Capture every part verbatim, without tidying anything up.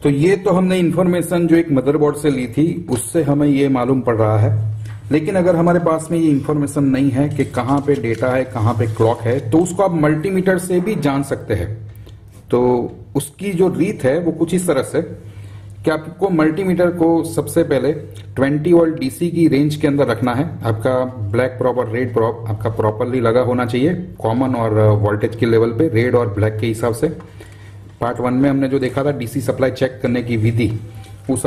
तो ये तो हमने इंफॉर्मेशन जो एक मदरबोर्ड से ली थी उससे हमें ये मालूम पड़ रहा है, लेकिन अगर हमारे पास में ये इंफॉर्मेशन नहीं है कि कहाँ पे डेटा है, कहाँ पे क्लॉक है, तो उसको आप मल्टीमीटर से भी जान सकते हैं। तो उसकी जो रीत है वो कुछ इस तरह से कि आपको मल्टीमीटर को सबसे पहले ट्वेंटी वोल्ट डीसी की रेंज के अंदर रखना है। आपका ब्लैक प्रॉप और रेड प्रॉप आपका प्रॉपरली लगा होना चाहिए, कॉमन और वोल्टेज के लेवल पे, रेड और ब्लैक के हिसाब से। पार्ट वन में हमने जो देखा था डीसी सप्लाई चेक करने की विधि, उस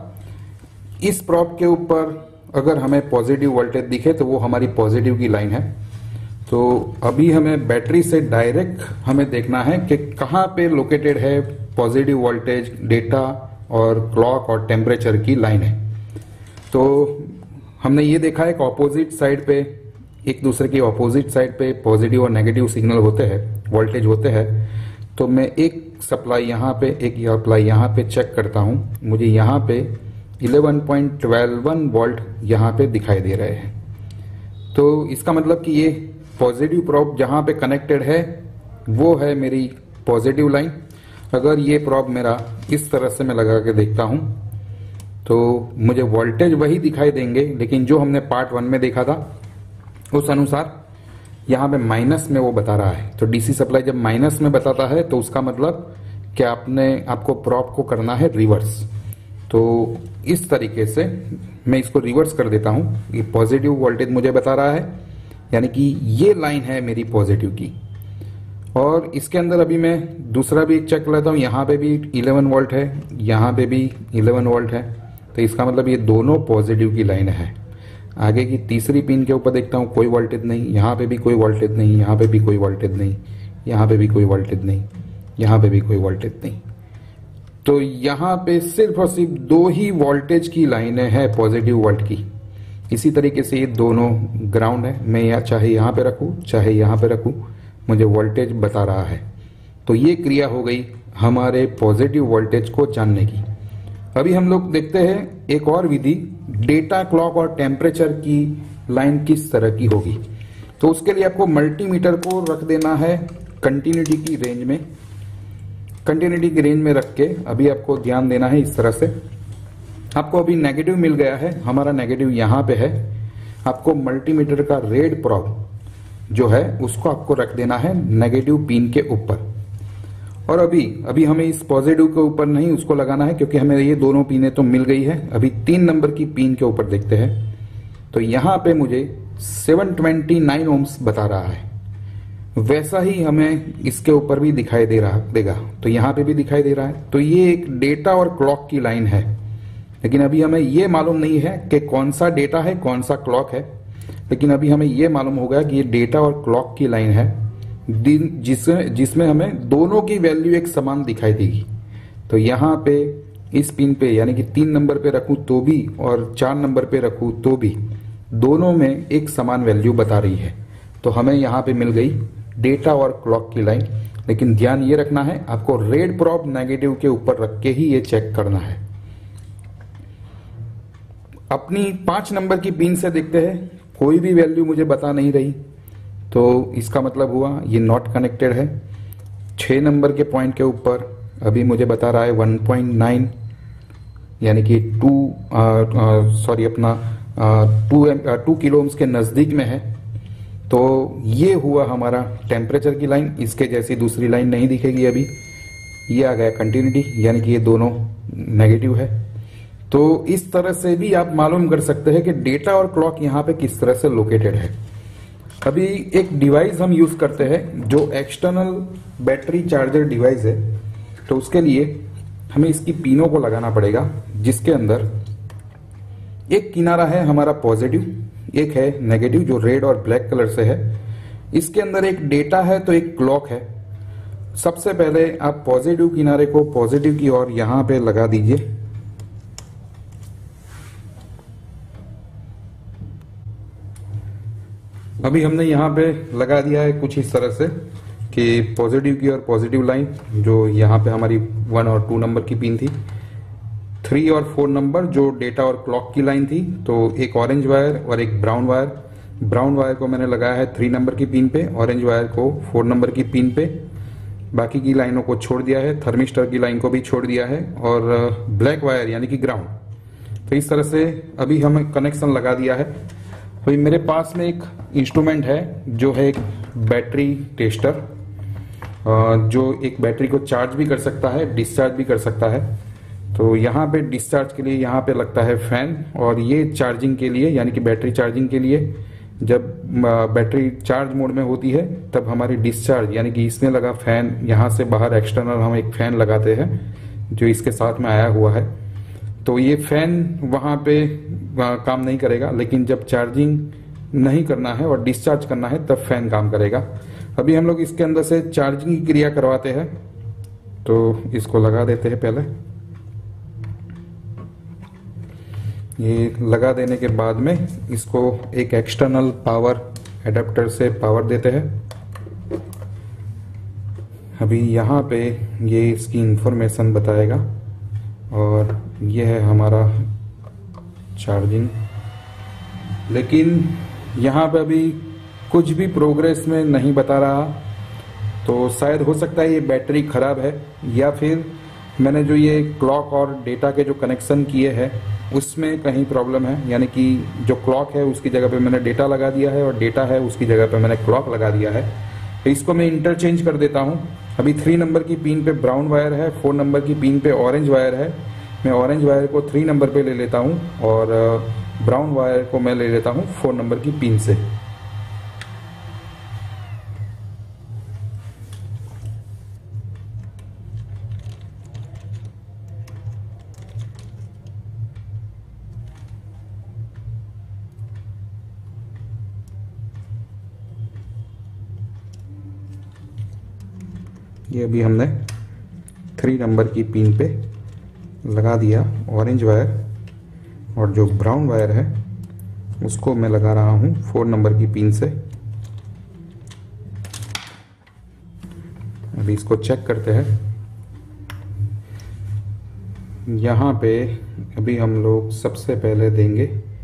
अनुसार इस प्रॉप के ऊपर अगर हमें पॉजिटिव वोल्टेज दिखे तो वो हमारी पॉजिटिव की लाइन है। तो अभी हमें बैटरी से डायरेक्ट हमें देखना है कि कहाँ पे लोकेटेड है पॉजिटिव वोल्टेज, डेटा और क्लॉक और टेम्परेचर की लाइन है। तो हमने ये देखा है कि ऑपोजिट साइड पे, एक दूसरे की ऑपोजिट साइड पे पॉजिटिव और नेगेटिव सिग्नल होते हैं, वोल्टेज होते हैं। तो मैं एक सप्लाई यहाँ पे, एक सप्लाई यहाँ पे चेक करता हूँ, मुझे यहाँ पे eleven point twelve one volt यहाँ पे दिखाई दे रहे हैं। तो इसका मतलब कि ये पॉजिटिव प्रॉब जहाँ पे कनेक्टेड है वो है मेरी पॉजिटिव लाइन। अगर ये प्रॉब मेरा इस तरह से मैं लगा के देखता हूँ तो मुझे वोल्टेज वही दिखाई देंगे, लेकिन जो हमने पार्ट वन में देखा था उस अनुसार यहाँ पे माइनस में वो बता रहा है। तो डीसी सप्लाई जब माइनस में बताता है तो उसका मतलब कि आपने आपको प्रॉब को करना है रिवर्स। तो इस तरीके से मैं इसको रिवर्स कर देता हूँ। ये पॉजिटिव वोल्टेज मुझे बता रहा है, यानी कि ये लाइन है मेरी पॉजिटिव की। और इसके अंदर अभी मैं दूसरा भी एक चेक कर लेता हूँ, यहाँ पे भी इलेवन वोल्ट है, यहाँ पे भी इलेवन वोल्ट है। तो इसका मतलब ये दोनों पॉजिटिव की लाइन है। आगे की तीसरी पिन के ऊपर देखता हूँ, कोई वोल्टेज नहीं, यहाँ पे भी कोई वोल्टेज नहीं, यहाँ पे भी कोई वोल्टेज नहीं, यहाँ पे भी कोई वोल्टेज नहीं, यहाँ पे भी कोई वोल्टेज नहीं। तो यहाँ पे सिर्फ और सिर्फ दो ही वोल्टेज की लाइनें हैं पॉजिटिव वोल्ट की। इसी तरीके से ये दोनों ग्राउंड है, मैं या चाहे यहाँ पे रखूँ चाहे यहाँ पे रखूँ, मुझे वोल्टेज बता रहा है। तो ये क्रिया हो गई हमारे पॉजिटिव वोल्टेज को जानने की। अभी हम लोग देखते हैं एक और विधि, डेटा, क्लॉक और टेम्परेचर की लाइन किस तरह की होगी। तो उसके लिए आपको मल्टीमीटर को रख देना है कंटिन्यूटी की रेंज में। कंटिन्यूटी की रेंज में रख के अभी आपको ध्यान देना है इस तरह से। आपको अभी नेगेटिव मिल गया है, हमारा नेगेटिव यहाँ पे है। आपको मल्टीमीटर का रेड प्रॉब जो है उसको आपको रख देना है नेगेटिव पिन के ऊपर। और अभी अभी हमें इस पॉजिटिव के ऊपर नहीं उसको लगाना है, क्योंकि हमें ये दोनों पिनें तो मिल गई है। अभी तीन नंबर की पिन के ऊपर देखते हैं। तो यहाँ पे मुझे सेवन ट्वेंटी नाइन ओम्स बता रहा है, वैसा ही हमें इसके ऊपर भी दिखाई दे रहा देगा। तो यहाँ पे भी दिखाई दे रहा है। तो ये एक डेटा और क्लॉक की लाइन है, लेकिन अभी हमें ये मालूम नहीं है कि कौन सा डेटा है कौन सा क्लॉक है। लेकिन अभी हमें ये मालूम होगा कि ये डेटा और क्लॉक की लाइन है, जिसमें जिसमें हमें दोनों की वैल्यू एक समान दिखाई देगी। तो यहाँ पे इस पिन पे, यानी कि तीन नंबर पे रखूं तो भी और चार नंबर पे रखूं तो भी दोनों में एक समान वैल्यू बता रही है। तो हमें यहाँ पे मिल गई डेटा और क्लॉक की लाइन। लेकिन ध्यान ये रखना है, आपको रेड प्रॉब नेगेटिव के ऊपर रख के ही ये चेक करना है। अपनी पांच नंबर की पिन से देखते हैं, कोई भी वैल्यू मुझे बता नहीं रही, तो इसका मतलब हुआ ये नॉट कनेक्टेड है। छह नंबर के पॉइंट के ऊपर अभी मुझे बता रहा है वन पॉइंट नाइन, यानी कि टू सॉरी अपना टू टू किलो ओम्स के नजदीक में है। तो ये हुआ हमारा टेम्परेचर की लाइन। इसके जैसी दूसरी लाइन नहीं दिखेगी अभी। ये आ गया कंटिन्यूटी, यानी कि ये दोनों नेगेटिव है। तो इस तरह से भी आप मालूम कर सकते हैं कि डेटा और क्लॉक यहाँ पे किस तरह से लोकेटेड है। अभी एक डिवाइस हम यूज करते हैं जो एक्सटर्नल बैटरी चार्जर डिवाइस है। तो उसके लिए हमें इसकी पिनों को लगाना पड़ेगा, जिसके अंदर एक किनारा है हमारा पॉजिटिव, एक है नेगेटिव जो रेड और ब्लैक कलर से है। इसके अंदर एक डेटा है तो एक क्लॉक है। सबसे पहले आप पॉजिटिव किनारे को पॉजिटिव की ओर यहां पे लगा दीजिए। अभी हमने यहाँ पे लगा दिया है कुछ इस तरह से कि पॉजिटिव की और पॉजिटिव लाइन, जो यहाँ पे हमारी वन और टू नंबर की पिन थी, थ्री और फोर नंबर जो डेटा और क्लॉक की लाइन थी। तो एक ऑरेंज वायर और एक ब्राउन वायर। ब्राउन वायर को मैंने लगाया है थ्री नंबर की पिन पे, ऑरेंज वायर को फोर नंबर की पिन पे। बाकी की लाइनों को छोड़ दिया है, थर्मिस्टर की लाइन को भी छोड़ दिया है और ब्लैक वायर यानी कि ग्राउंड। तो इस तरह से अभी हमें कनेक्शन लगा दिया है। अभी मेरे पास में एक इंस्ट्रूमेंट है जो है एक बैटरी टेस्टर, जो एक बैटरी को चार्ज भी कर सकता है, डिस्चार्ज भी कर सकता है। तो यहाँ पे डिस्चार्ज के लिए यहाँ पे लगता है फैन, और ये चार्जिंग के लिए यानी कि बैटरी चार्जिंग के लिए जब बैटरी चार्ज मोड में होती है तब हमारी डिस्चार्ज यानी कि इसमें लगा फैन, यहाँ से बाहर एक्सटर्नल हम एक फैन लगाते हैं जो इसके साथ में आया हुआ है। तो ये फैन वहाँ पे काम नहीं करेगा, लेकिन जब चार्जिंग नहीं करना है और डिस्चार्ज करना है तब फैन काम करेगा। अभी हम लोग इसके अंदर से चार्जिंग की क्रिया करवाते हैं, तो इसको लगा देते हैं। पहले ये लगा देने के बाद में इसको एक एक्सटर्नल पावर एडाप्टर से पावर देते हैं। अभी यहाँ पे ये इसकी इंफॉर्मेशन बताएगा, और ये है हमारा चार्जिंग। लेकिन यहाँ पे अभी कुछ भी प्रोग्रेस में नहीं बता रहा, तो शायद हो सकता है ये बैटरी खराब है, या फिर मैंने जो ये क्लॉक और डेटा के जो कनेक्शन किए हैं उसमें कहीं प्रॉब्लम है। यानी कि जो क्लॉक है उसकी जगह पे मैंने डेटा लगा दिया है, और डेटा है उसकी जगह पे मैंने क्लॉक लगा दिया है। तो इसको मैं इंटरचेंज कर देता हूँ। अभी थ्री नंबर की पिन पे ब्राउन वायर है, फोर नंबर की पिन पे ऑरेंज वायर है। मैं ऑरेंज वायर को थ्री नंबर पे ले लेता हूँ और ब्राउन वायर को मैं ले लेता हूँ फोर नंबर की पिन से। ये अभी हमने थ्री नंबर की पिन पे लगा दिया ऑरेंज वायर, और जो ब्राउन वायर है उसको मैं लगा रहा हूँ फोर नंबर की पिन से। अभी इसको चेक करते हैं। यहाँ पे अभी हम लोग सबसे पहले देंगे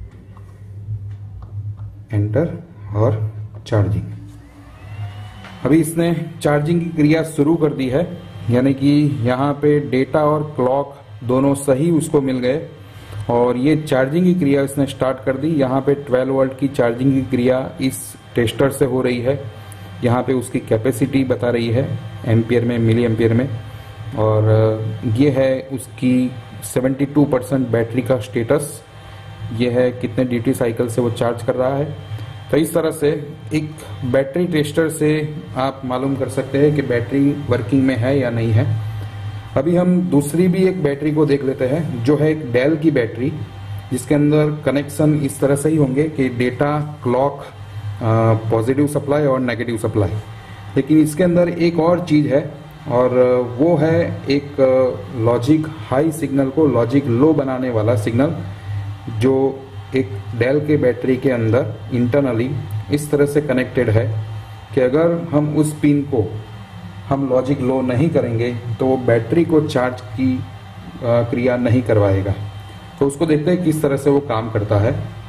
एंटर और चार्जिंग। अभी इसने चार्जिंग की क्रिया शुरू कर दी है, यानी कि यहाँ पे डेटा और क्लॉक दोनों सही उसको मिल गए, और ये चार्जिंग की क्रिया इसने स्टार्ट कर दी। यहाँ पे ट्वेल्व वोल्ट की चार्जिंग की क्रिया इस टेस्टर से हो रही है। यहाँ पे उसकी कैपेसिटी बता रही है एम्पियर में, मिली एम्पियर में, और ये है उसकी सेवेंटी टू परसेंट बैटरी का स्टेटस। ये है कितने ड्यूटी साइकिल से वो चार्ज कर रहा है। तो इस तरह से एक बैटरी टेस्टर से आप मालूम कर सकते हैं कि बैटरी वर्किंग में है या नहीं है। अभी हम दूसरी भी एक बैटरी को देख लेते हैं, जो है एक डेल की बैटरी, जिसके अंदर कनेक्शन इस तरह से ही होंगे कि डेटा, क्लॉक, पॉजिटिव सप्लाई और नेगेटिव सप्लाई। लेकिन इसके अंदर एक और चीज़ है, और वो है एक लॉजिक हाई सिग्नल को लॉजिक लो बनाने वाला सिग्नल, जो एक डेल के बैटरी के अंदर इंटरनली इस तरह से कनेक्टेड है कि अगर हम उस पिन को हम लॉजिक लो नहीं करेंगे तो वो बैटरी को चार्ज की क्रिया नहीं करवाएगा। तो उसको देखते हैं किस तरह से वो काम करता है।